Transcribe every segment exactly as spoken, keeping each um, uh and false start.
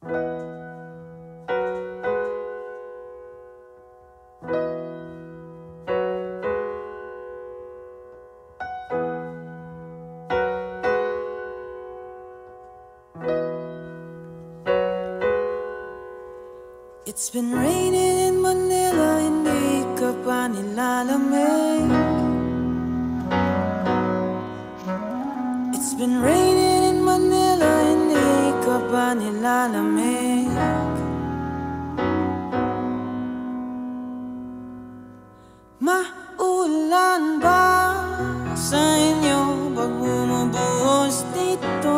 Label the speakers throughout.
Speaker 1: It's been raining in Manila, hindi ka pa nilalamig. It's been raining in Manila, hindi ka pa nilalamig. Maulan ba sa inyo pag bumubuhos dito?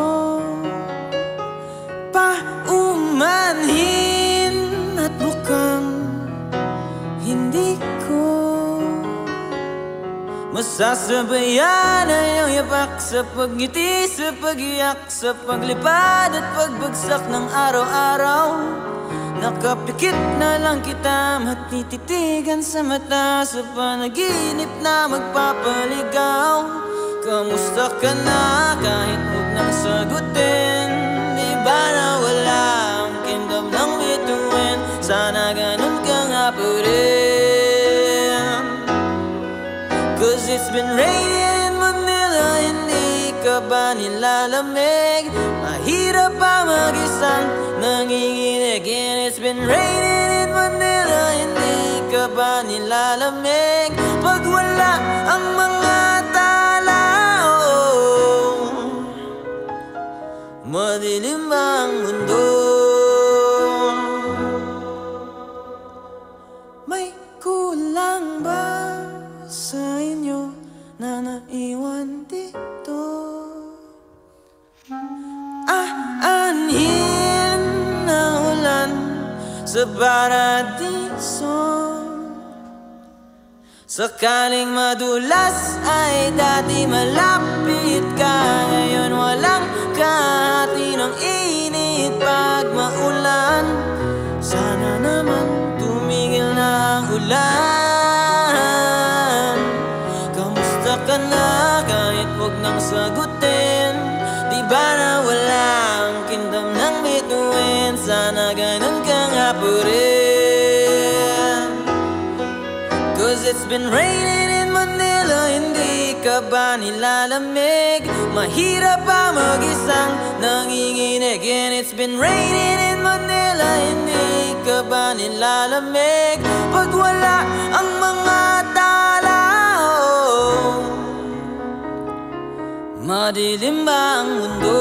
Speaker 1: Paumanhin at mukhang hindi ko masasabayan ang iyong yapak sa pagngiti, sa pag-iyak, sa paglipad at pagbagsak ng araw-araw. Nakapikit na lang kita, matititigan sa mata, sa panaginip na magpapaligaw. Kamusta ka na kahit huwag nang sagutin? Di ba na wala ang kingdom ng bituin? Sana ganun ka nga pa rin. Cause it's been raining in Manila, hindi ka ba nilalamig? Mahirap pa mag-isang nanginginig. And it's been raining in Manila, hindi ka ba nilalamig? Pag wala ang mga tao, madilim ang mundo. May kulang ba sa inyo na naiwan dito? Aanhin na ulan sa paradiso. Sakaling madulas ay dati malapit ka, ngayon walang kahati ng init pag maulan. Sana naman tumigil na ang ulan. Kamusta ka na kahit huwag nang sagutin? Di ba na wala ang kingdom ng bituin? Sana ganun ka nga pa rin. Cause it's been raining in Manila, hindi ka ba nilalamig? Mahirap pa mag-isang nanginginig. And it's been raining in Manila, hindi ka ba nilalamig? Pag wala ang mga tao, madilim ba ang mundo?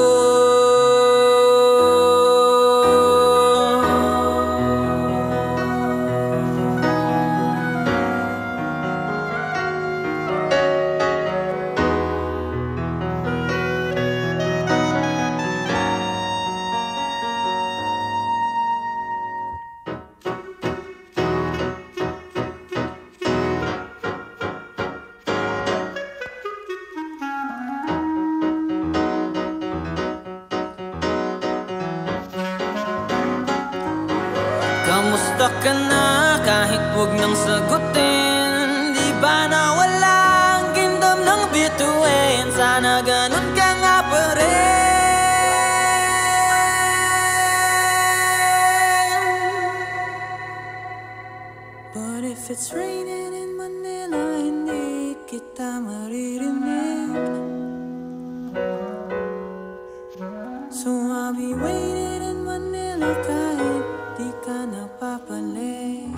Speaker 1: Kamusta ka na kahit huwag nang sagutin? Di ba na wala ang kingdom ng bituin? Sana ganun ka nga pa rin. But if it's raining in Manila, hindi kita maririnig. So I'll be waiting in Manila kahit di ka napapalik.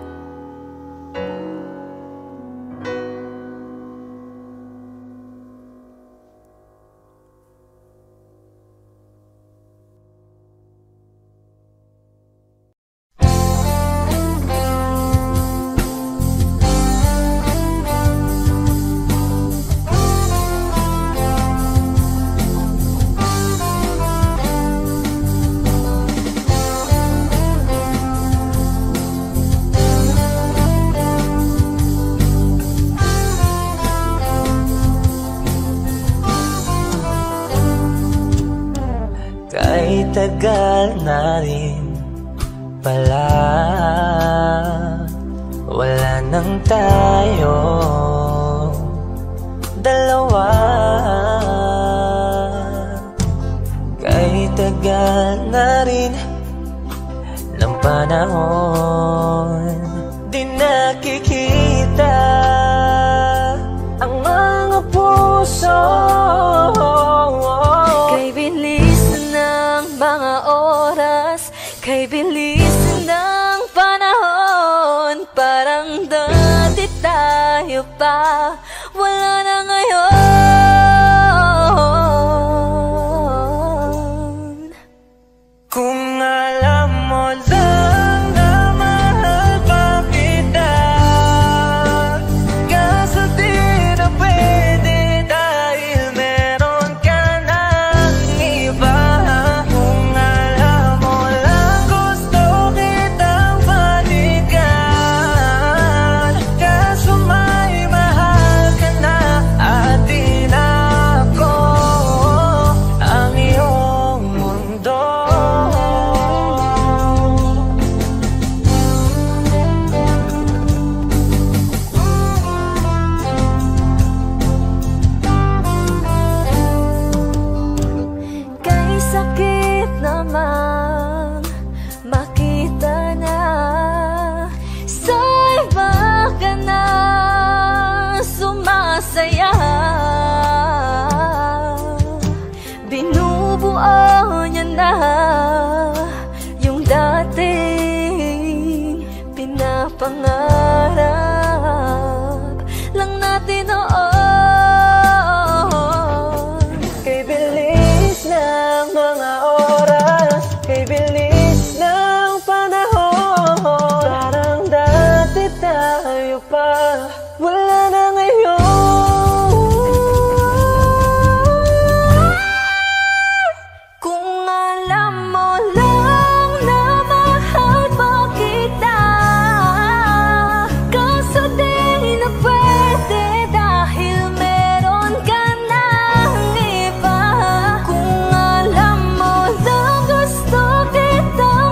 Speaker 2: Kahit tagal na rin pala, wala nang tayo dalawa. Kahit tagal na rin ng panahon. Di nakikita ang mga puso.
Speaker 3: Kay bilis ng mga oras, kay bilis ng panahon. Parang dati tayo pa, wala na ngayon.
Speaker 2: Kung alam mo lang na mahal pa kita, kaso di na pwede dahil meron ka ng iba. Kung alam mo lang gusto kitang balikan, kaso may mahal ka na at di na ako ang iyong mundo.
Speaker 3: Kay sakit naman makita na sa iba ka na sumasaya. Binubuo niya na yung dating pinapangarap lang natin noon.
Speaker 2: Kay bilis ng mga oras, kay bilis ng panahon. Parang dati tayo pa, wala na ngayon.
Speaker 3: Kung alam mo lang na mahal pa kita, kaso di na pwede dahil meron ka ng iba. Kung alam mo lang gusto kitang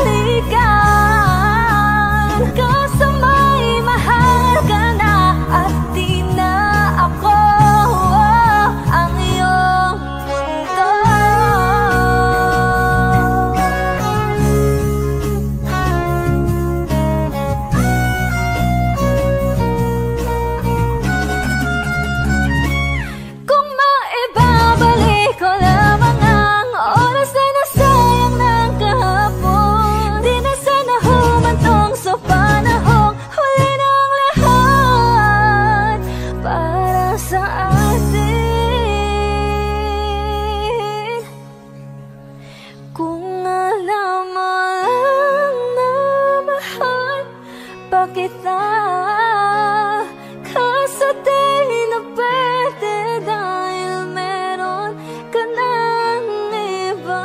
Speaker 3: balikan, kaso may mahal ka na at di na ako ang iyong mundo. Kung maibabalik ko lamang ang oras na nasayang ng kahapon, di na sana humantong sa panahong huli ng lahat para sa atin. Kung alam mo lang na mahal pa kita, kaso di na pwede dahil meron ka ng iba.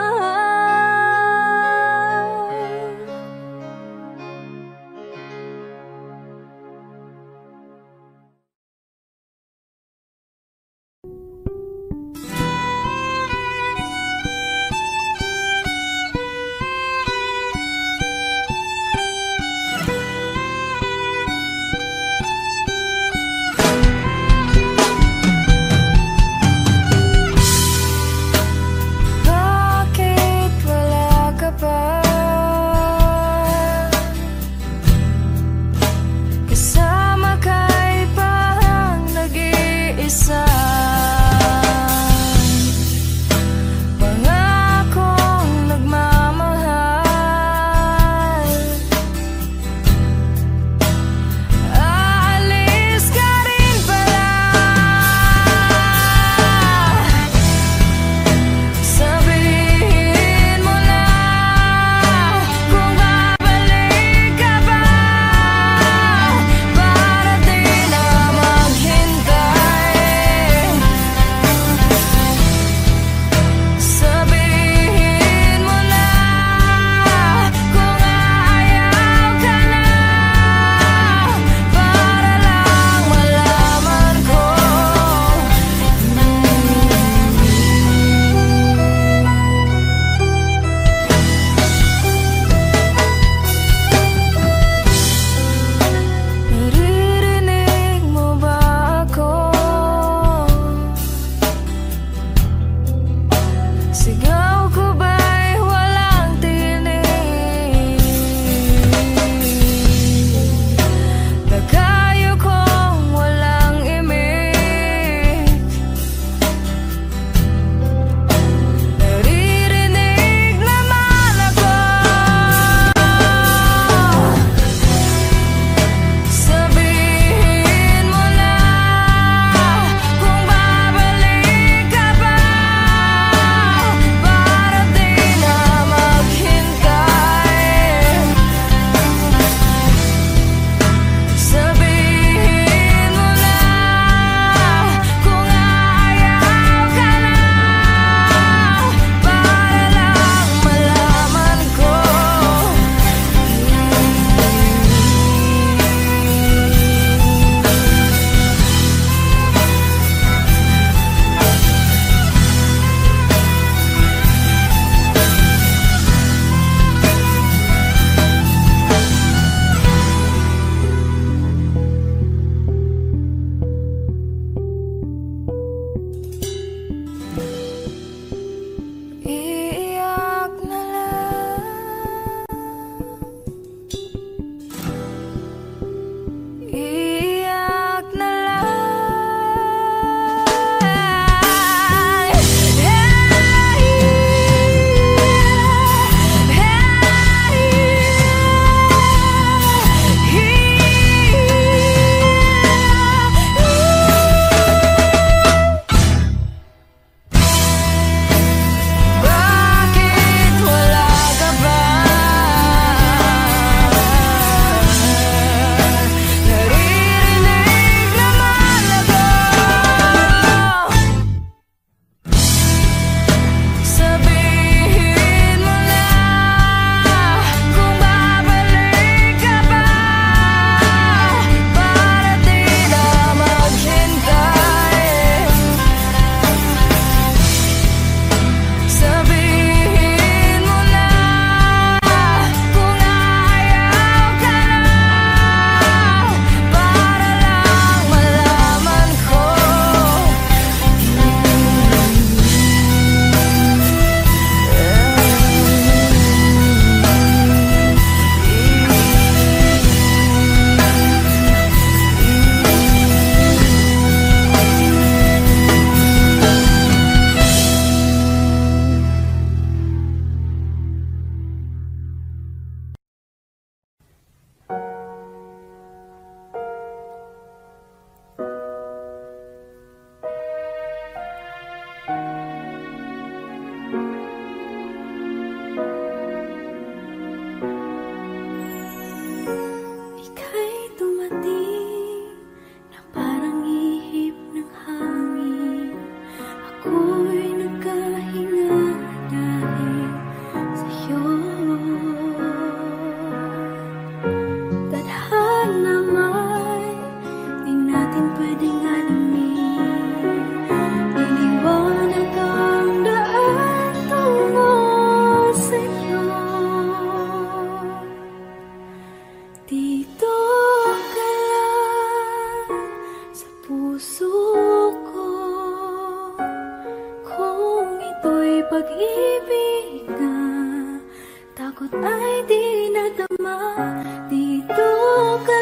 Speaker 3: takot ay di nadama. Dito ka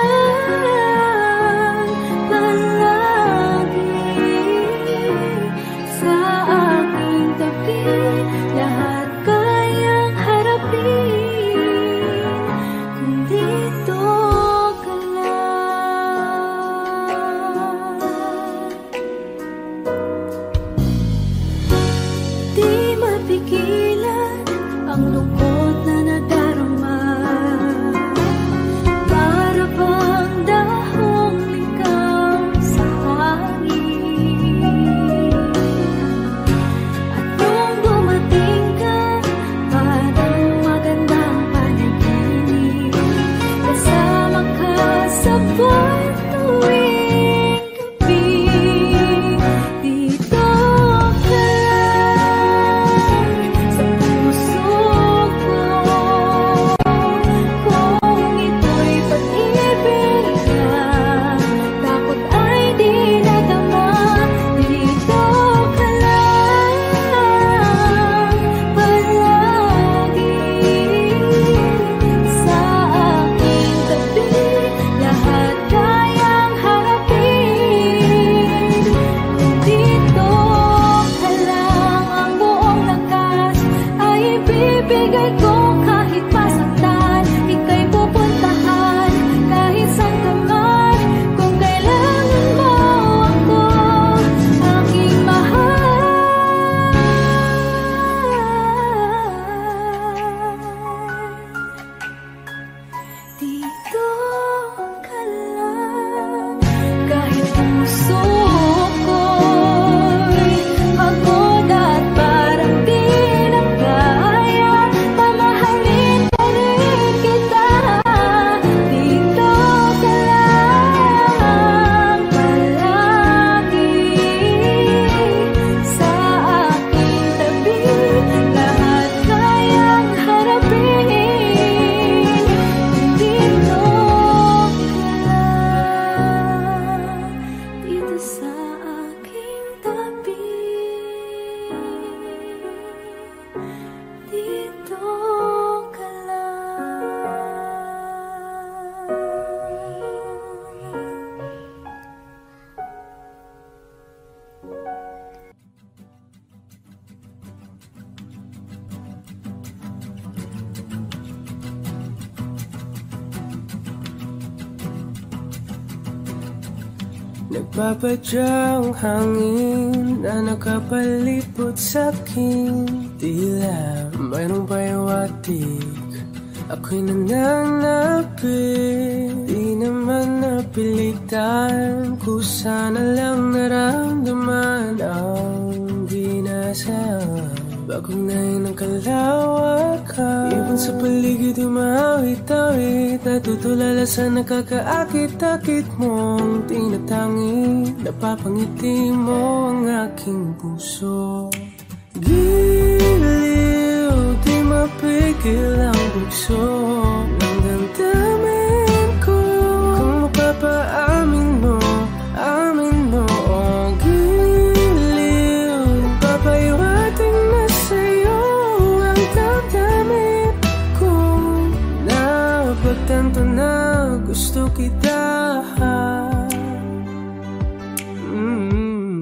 Speaker 3: lang palagi sa aking tabi, lahat kayang harapin kung dito ka lang. Di mapigilan ang lungkot na nadarama, para bang dahong ligaw sa hangin. At nung dumating ka, parang magandang panaginip, kasama ka sa buwan tuwing gabi. Dito ka lang sa puso ko, kung ito'y pag-ibig na takot ay di nadama. Dito ka lang palagi sa aking tabi, lahat kayang harapin kung dito ka lang. Ang buong lakas ay ibibigay ko kahit masaktan, ika'y pupuntahan kahit saan ka man. Kung kailangan mo ako, aking mahal, dito ka lang. Kahit puso ko'y pagod at parang di na kaya, mamahalin pa rin kita. Dito ka lang palagi sa aking tabi, lahat kayang harapin kung dito ka lang. Dito sa aking tabi, dito ka
Speaker 2: Nagpapadyang hangin na nakapalipot sa'kin, tila mayroong payawatig. Ako'y nananapit, di naman napilitan, kusa na lang naramdaman ang binasa. Bagong nahin ng kalawakan, ibon sa paligid umawit-awit, natutulala sa nakakaakit-akit mong tinatangi. Napapangiti mo ang aking puso, giliw, di mapigil ang bugso ng damdamin ko. Kung mapapaamin mo, amin mo, oh giliw, papayawating na sa'yo ang damdamin ko. Napagtanto na gusto kita. mm.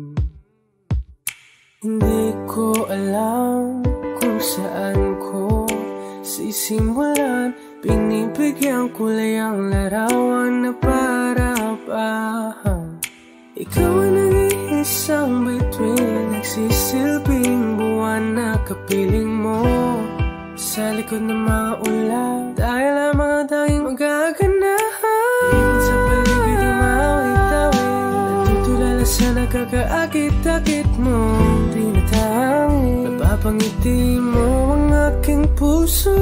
Speaker 2: Hindi ko alam kung saan ko sisimulan, pinipigyan kulay ang larawan na para-parahan. Ikaw ang nag-iisang bituin, nagsisilbing buwan na kapiling mo. Sa likod ng mga ulan, dahil ang mga tanging magaganahan. Ibon sa paligid umawit-awit, natutulala sa nakakaakit-akit mo tinatangi. Napapangiti mo ang aking puso,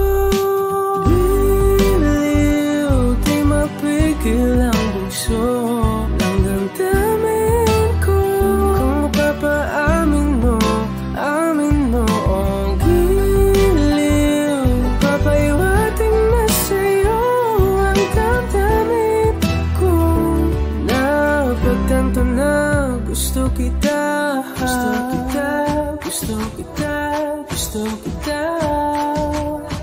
Speaker 2: giliw, di mapigil ang bugso ng damdamin ko. Kung mapapaamin mo, amin mo, oh giliw, papayawating na sa'yo ang damdamin ko. Napagtanto na gusto kita, gusto kita, gusto kita, gusto kita.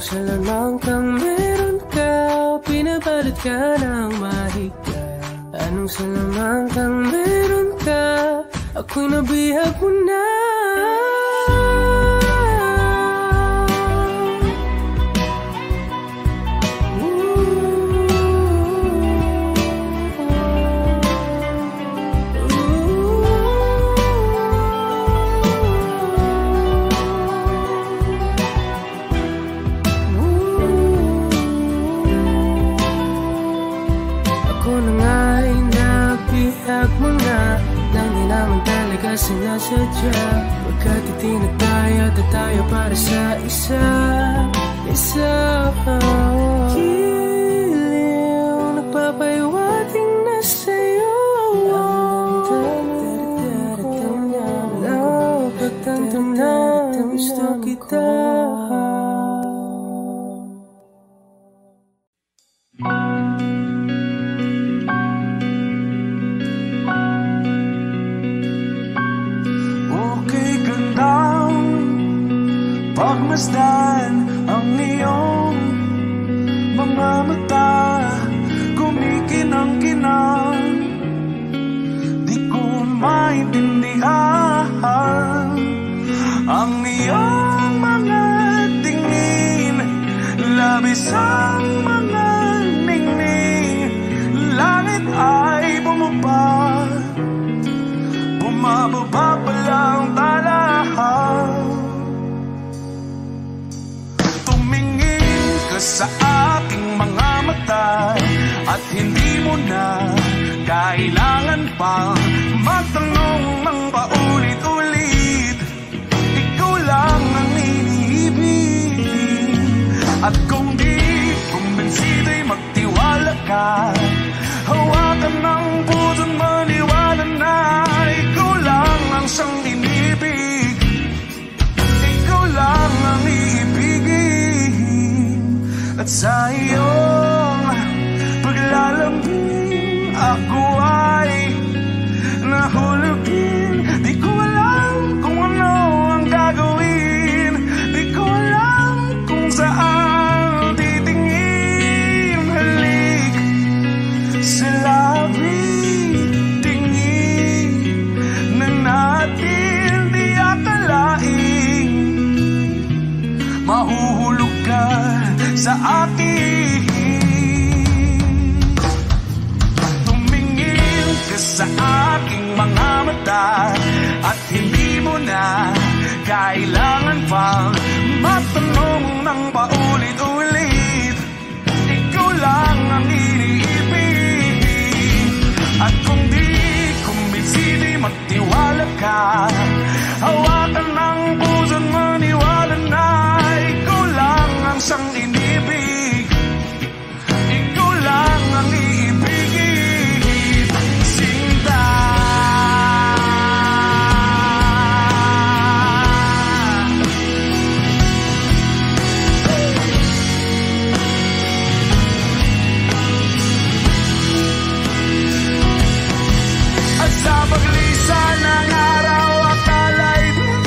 Speaker 2: Anong salamang kang meron ka, pinabalot ka ng mahika. Anong salamang kang meron ka, ako'y nabihag mo na. Sinasadya, pagkat itinag tayo at tayo para sa isa, isa. Giliw, nagpapahiwating na sa'yo. Napagtanto na gusto kita.
Speaker 4: Pagmasdan ang iyong mga mata, kumikinang-kinang, di ko maintindihan ang iyong mga tingin, labis ang mga ningning. Langit ay bumaba, bumababa pa lang talahan. Sa aking mga mata, at hindi mo na kailangan pang magtanong ng paulit-ulit. Ikaw lang ang iniibig, at kung di kumbinsido'y magtiwala ka. Hawakan ng puso't maniwala na ikaw lang ang siyang inibig. Ikaw lang ang iibigin. At sa iyong paglalambing, ako ay nahulugin. Di ko alam kung ano ang gagawin, di ko alam kung saan titingin. Halik sa labi, tingin na natin di akalaing mahuhulog ka sa akin. Tumingin ka sa aking mga mata, at hindi mo na kailangan pang matanong ng paulit-ulit. Ikaw lang ang iniibig, at kung di kumbinsido'y magtiwala ka. Hawakan ng puso't maniwala na ikaw lang ang siyang inibig. Ikaw lang ang iibigin, Sinta. At sa paglisan ng araw, akala'y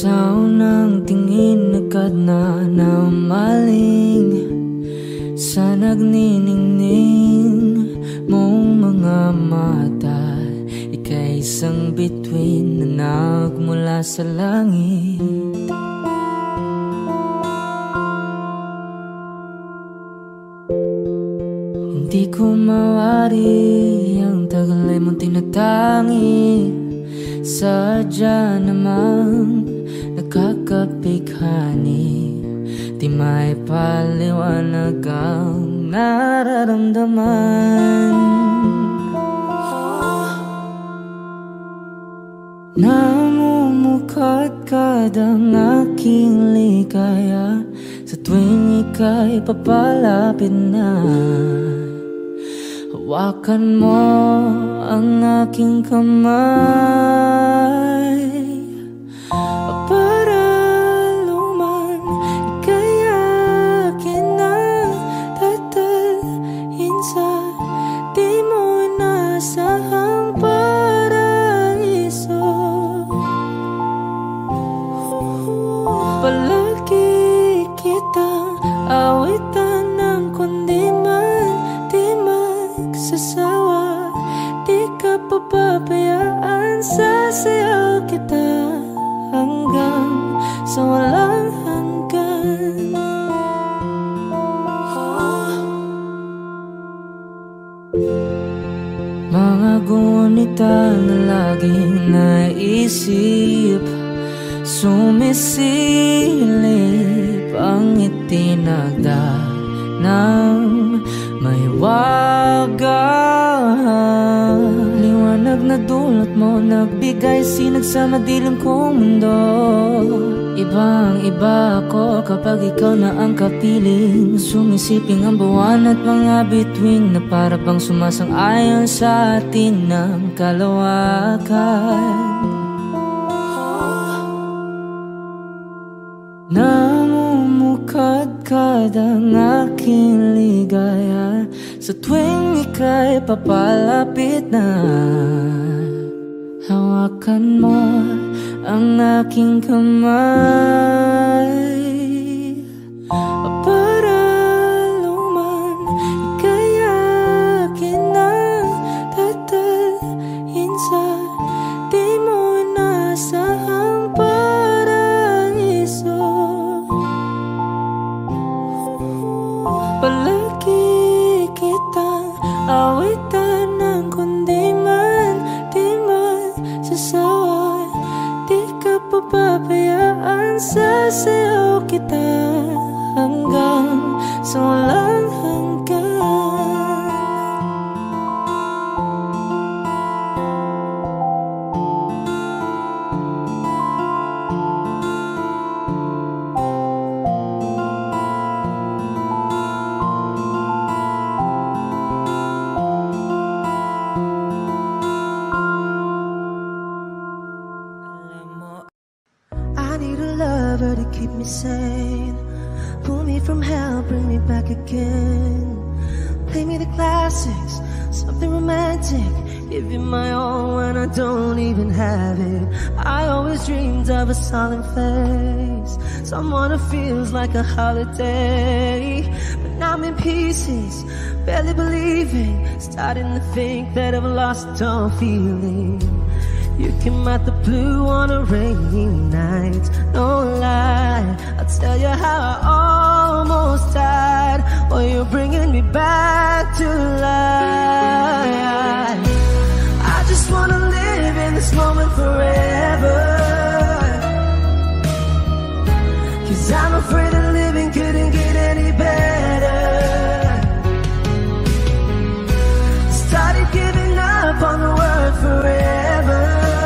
Speaker 1: Sa unang tingin agad na namaling sa nagniningning mong mga mata. Ika'y isang bituin na nagmula sa langit. Hindi ko mawari ang tagal ay mong tinatangi. Sadya namang nakakapighani, di may paliwanag ang nararamdaman. Namumukadkad ang aking ligaya sa tuwing ika'y papalapit na. Hawakan mo ang aking kamay para luman ika'y akin na tatalhin sa di mo inasahang paraiso. Palagi kitang awitan ng kundi man di magsasawa. Di ka papabayaan, sasayaw kita hanggang sa walang hanggan. Mga gunita na laging naisip, sumisilip ang itinagda ng may wagang liwanag na dulot mo, nagbigay sinag sa madilim kong mundo. Ibang iba ako kapag ikaw na ang kapiling, sumisiping ang buwan at mga bituin na para bang sumasang-ayon sa atin ng kalawakan. Namumukadkad ang aking ligaya sa tuwing ika'y papalapit na. Hawakan mo ang aking kamay para luman ika'y akin na tatalhin sa di mo inasahang paraiso. Palagi kitang awitan ng kundi man di magsasawa. Di ka papabayaan, sasayaw kita hanggang sa walang hanggan.
Speaker 5: To keep me sane, pull me from hell, bring me back again. Play me the classics, something romantic. Give you my all when I don't even have it. I always dreamed of a smiling face, someone who feels like a holiday. But now I'm in pieces, barely believing, starting to think that I've lost all feeling. You came out the blue on a rainy night, no lie, I'll tell you how I almost died. Well, you're bringing me back to life. I just wanna live in this moment forever, 'cause I'm afraid that living couldn't get any better. Started giving up on the word forever,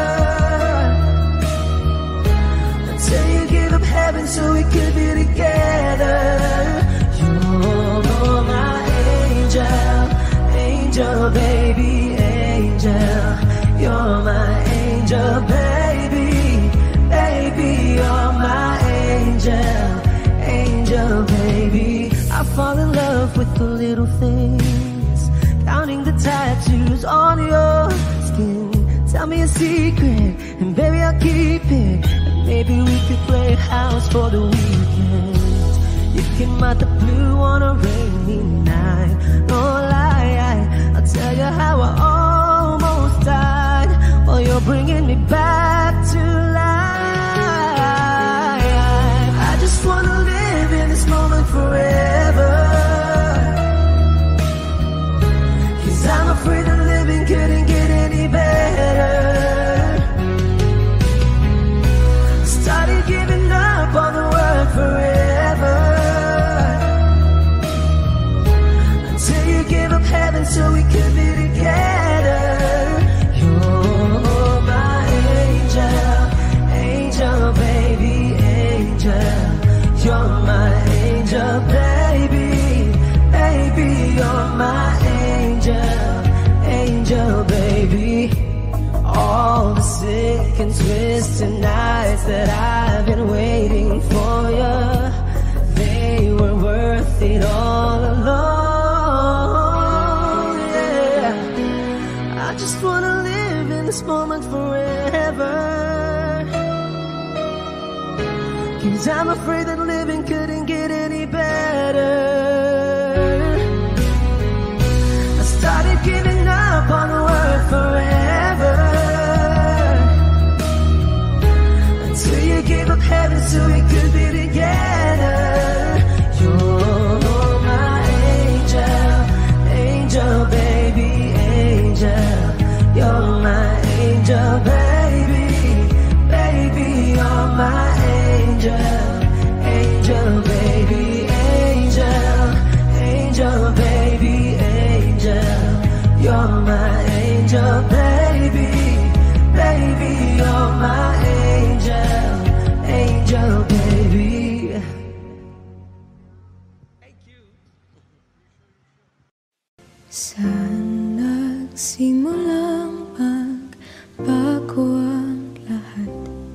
Speaker 5: heaven so we could be together. You're my angel, angel baby, angel. You're my angel baby, baby. You're my angel, angel baby. I fall in love with the little things, counting the tattoos on your skin. Tell me a secret and baby I'll keep it. Maybe we could play house for the weekend. You came out the blue on a rainy night. No lie, I'll tell you how I almost died while you're bringing me back to life. I just wanna live in this moment forever, 'cause I'm afraid that living couldn't get any better. Started giving up on the word forever, until you gave up heaven so we could be together. You're my angel, angel baby, angel. You're my angel baby, baby. You're my angel, angel baby. All the sick and twisted nights that I've been waiting for you, they were worth it all along. Yeah, I just wanna live in this moment forever, 'cause I'm afraid that living couldn't get any better. I started giving up on the word forever, until you gave up heaven so we could be together. You're my angel, angel baby, angel. You're my angel baby, baby. You're my angel, angel baby, angel, angel baby, angel. You're my angel baby, baby. You're my angel, angel baby.
Speaker 3: Saan nagsimulang magbago ang lahat?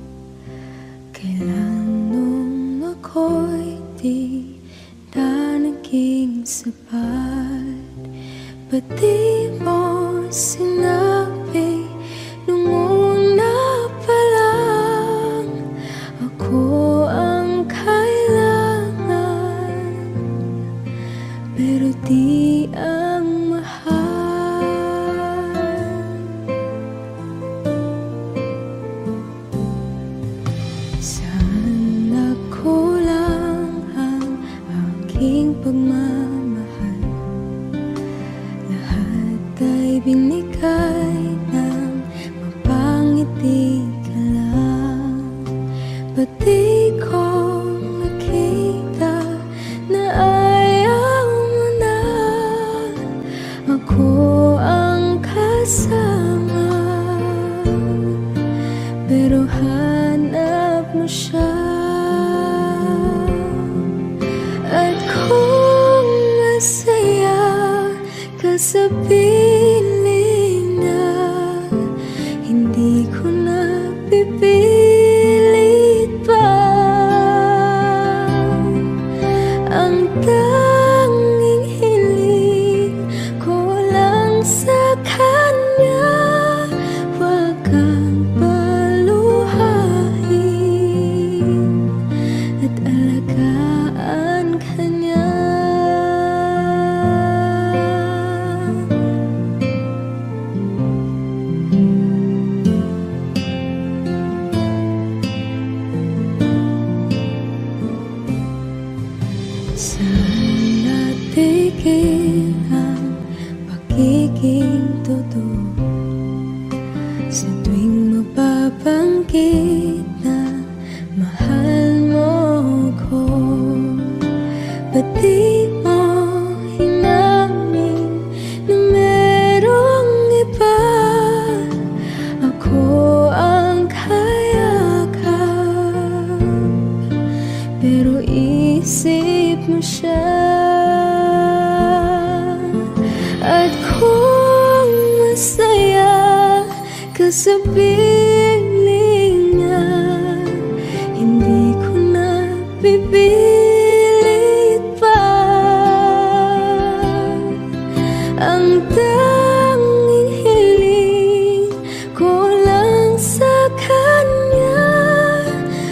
Speaker 3: Kailan nung ako'y di na naging sapat? Ba't di mo sinabi nung una pa lang ako ang kailangan, pero di ang pagmamahal. Lahat ay binigay ng mapangiti ka lang. Ba't di ko nakita na ayaw mo na ako ang kasama, pero hanap mo siya. At kung masaya ka sa piling niya, hindi ko na pipilit pa. Ang tanging hiling ko lang sa kanya, wag kang paluhain at alagaan ka niya. Saan natigil ang pagiging totoo sa tuwing mapabanggit na mahal mo ko? Ba't di mo hinamin na merong iba? Ako ang kayakap, pero isip mo siya. At kung masaya ka sa piling niya, hindi ko na pipilit pa. Ang tanging hiling ko lang sa kanya,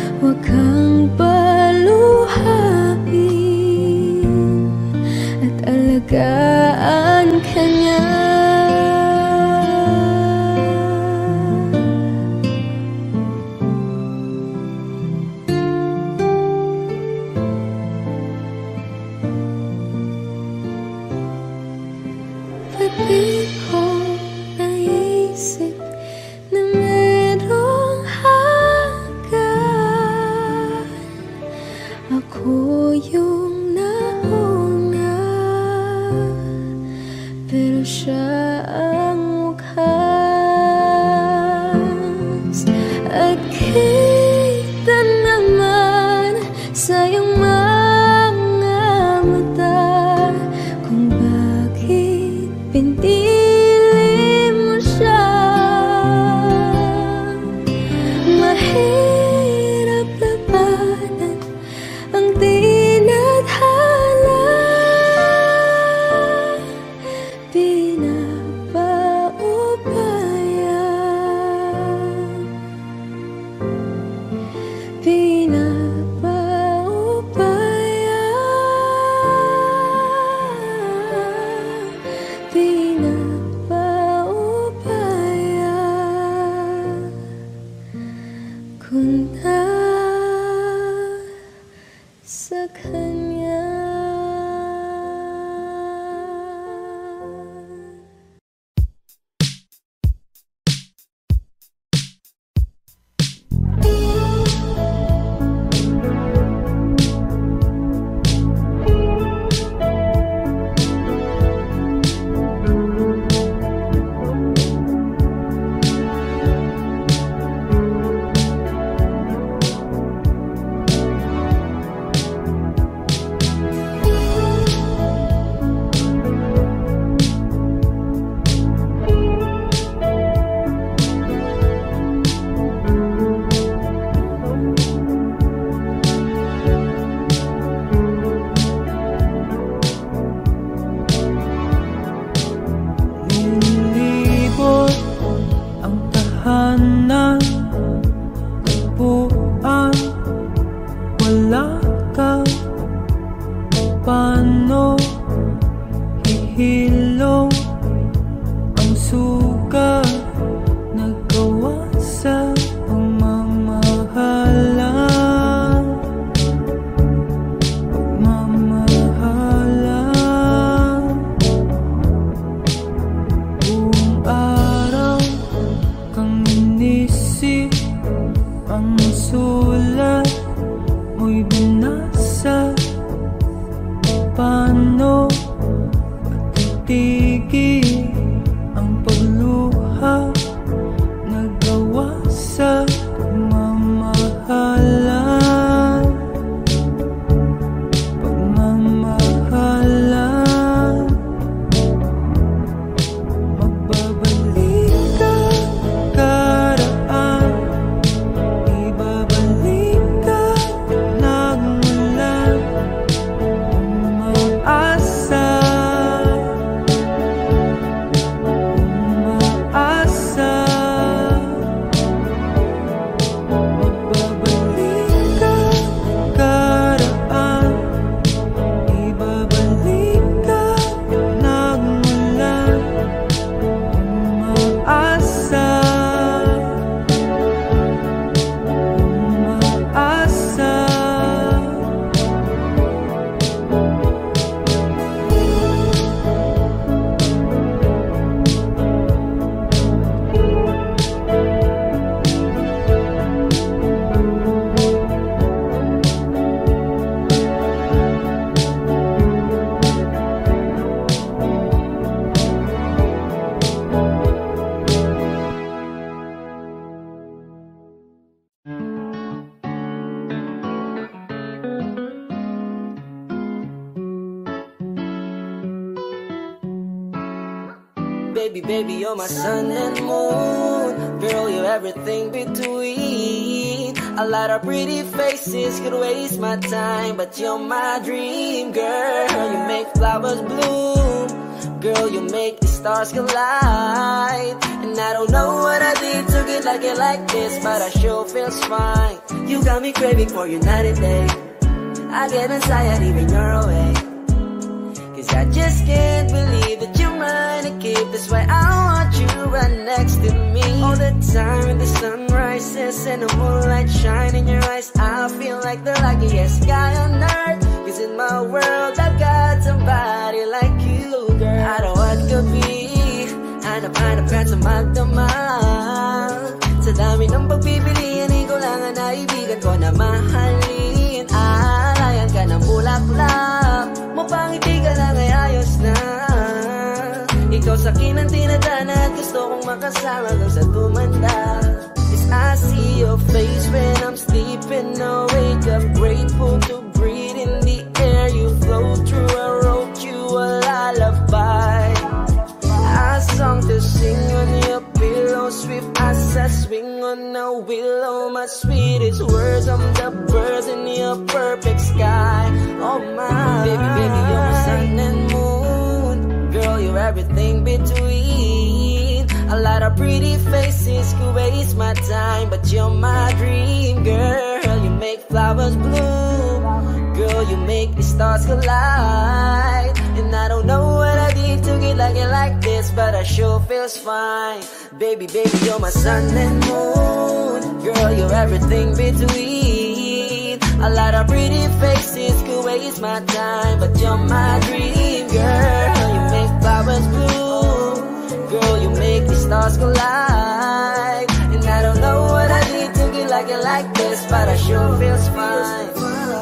Speaker 1: baby, you're my sun and moon. Girl, you're everything between. A lot of pretty faces could waste my time, but you're my dream, girl. You make flowers bloom. Girl, you make the stars collide. And I don't know what I did to get like it like this, but I sure feels fine. You got me craving for you night and day. I get anxiety when you're away, cause I just can't believe that you're mine to keep. That's why I want you right next to me all the time. When the sun rises and the moonlight shine in your eyes, I feel like the luckiest guy on earth. Cause in my world I've got somebody like you, girl. I don't want to be hanap-hanap ka sa magdamag. Sa dami ng pagpipilian, ikaw lang ang naibigan ko na mahalin. Alayan ka ng bulaklak, mapangiti ka lang ay ayos na. Ikaw sa akin ang tinadana at gusto kong makasama kung sa tumanda. Cause I see your face when I'm sleeping, I wake up grateful to breathe in the air you flow through. I wrote you a lullaby, a song to sing on your pillow, swift as I swing on a willow. My sweetest words, I'm the birds in your perfect sky. Oh my, baby, baby, you're my sun and moon. Girl, you're everything between. A lot of pretty faces could waste my time, but you're my dream, girl. You make flowers bloom. Girl, you make the stars collide. And I don't know what I did to get like it like this, but I sure feels fine. Baby, baby, you're my sun and moon. Girl, you're everything between. A lot of pretty faces could waste my time, but you're my dream, girl. You make flowers bloom. Girl, you make the stars collide. And I don't know what I did to get like it like this, but I sure feels fine.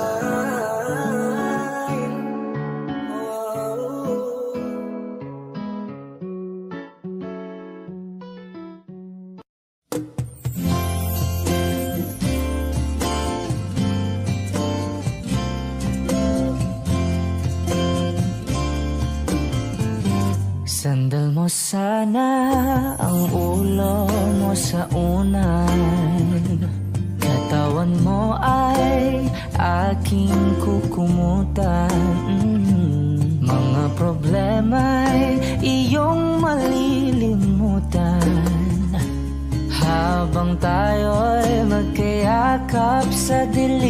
Speaker 6: Sandal mo sana ang ulo mo sa unan, katawan mo ay aking kukumutan. mm. Mga problema'y iyong malilimutan habang tayo'y magkayakap sa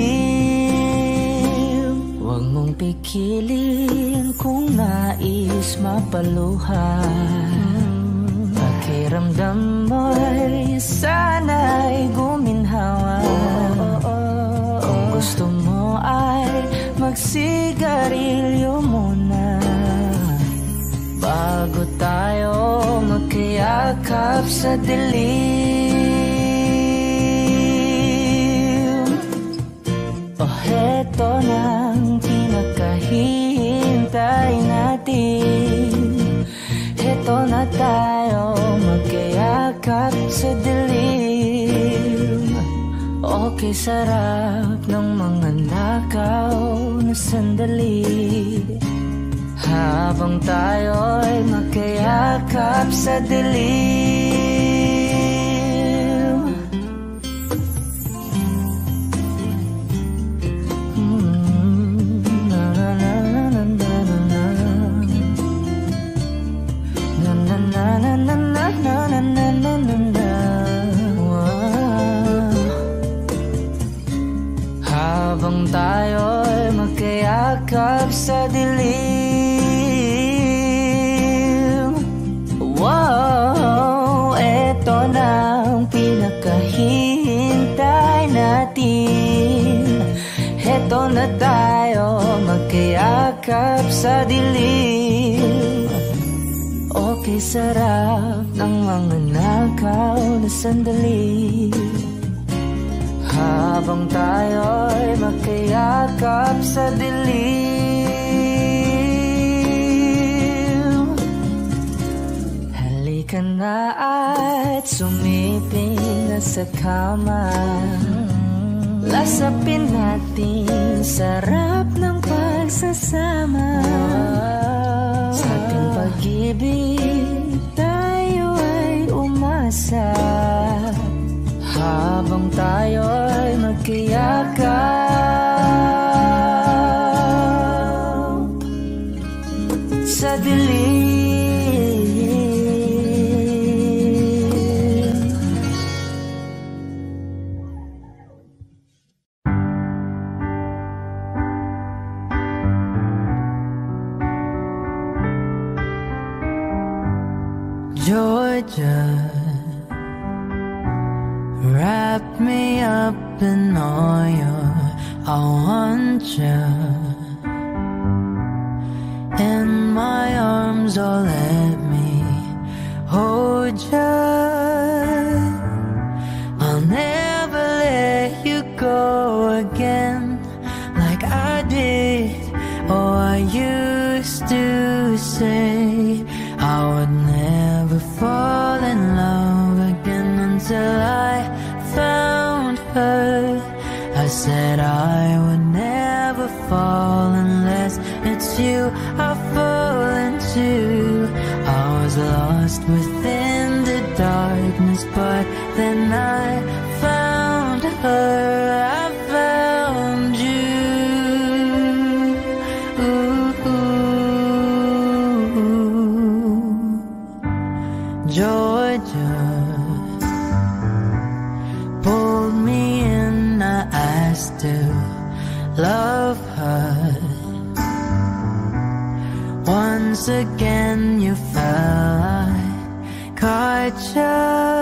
Speaker 6: dilim. Huwag mong pikilin kung nais mapaluhan. Pakiramdam mo'y sana'y guminhawa. Kung gusto mo ay magsigarilyo muna bago tayo magkayakap sa dilim. Oh, heto nang pinakahihintay natin. Heto na tayo magkayakap sa dilim. Okay, sarap ng mga nakaw na sandali habang tayo'y magkayakap sa dilim. Habang tayo'y magkayakap sa dilim. Wow, eto na ang pinakahihintay natin. Eto na tayo magkayakap sa dilim. Okay, sarap ng mga nakaw na sandali habang tayo'y magkayakap sa dilim. Halika na at sumiping na sa kama. Lasapin natin sarap ng pagsasama. Sa ating pag-ibig tayo pag-asa habang tayo'y magkiyakap sa dilim. Georgia, wrap me up in oil. I want you in my arms, oh let me hold you. I'll never let you go again like I did. Oh, I used to say I would never fall in love again until I found her. I said I would never fall unless it's you I fall into. I was lost within the darkness, but then I found her. I found you. Georgia pulled me in, I still love her. Once again you fell, I caught you.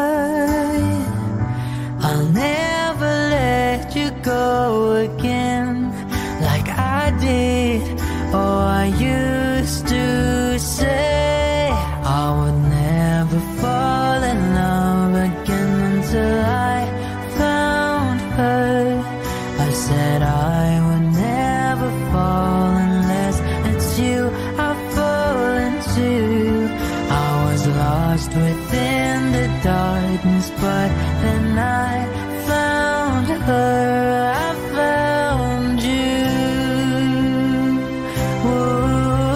Speaker 6: I'll never let you go again like I did. Oh, I used to say I would never fall in love again until I found her. I said I would never fall unless it's you I fall into. I was lost within the darkness, but then I found her. I found you. Whoa.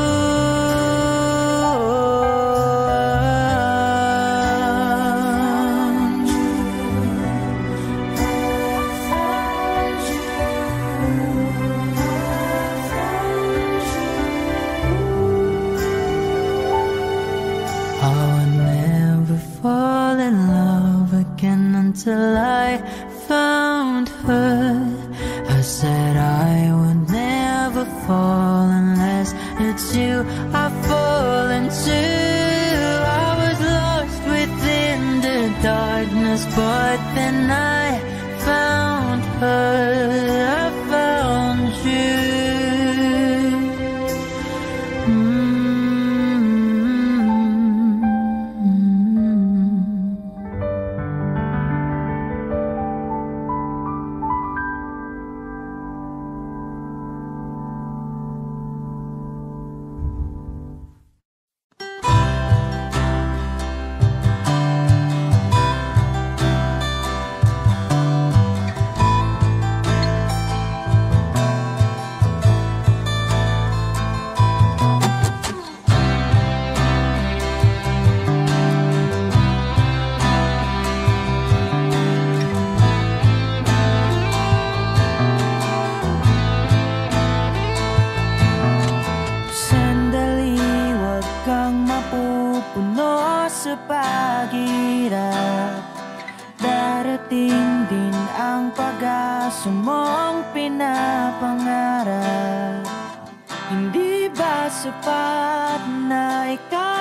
Speaker 6: Until I found her. I said I would never fall unless it's you I fall into. I was lost within the darkness, but then I found her. I found you. Sa paghirap, darating din ang pag-asa mong pinapangarap. Hindi ba sapat na ikaw